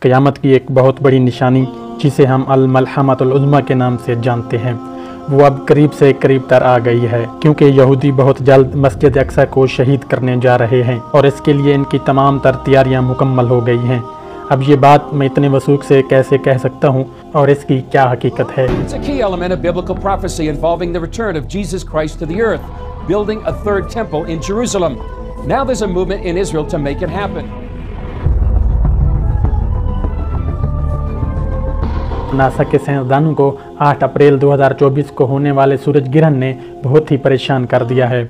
क़यामत की एक बहुत बड़ी निशानी, जिसे हम अल-मलहमतुल उज़्मा के नाम से जानते हैं, वो अब करीब से करीब तर आ गई है, क्योंकि यहूदी बहुत जल्द मस्जिद अक्सा को शहीद करने जा रहे हैं और इसके लिए इनकी तमाम तर तैयारियाँ मुकम्मल हो गई हैं। अब ये बात मैं इतने वसूख से कैसे कह सकता हूँ और इसकी क्या हकीकत है? It's a key element of biblical prophecy involving the return of Jesus Christ to the earth, building a third temple in Jerusalem. Now there's a movement in Israel to make it happen. NASA के साइंसदानों को 8 अप्रैल 2024 को होने वाले सूरज ग्रहण ने बहुत ही परेशान कर दिया है।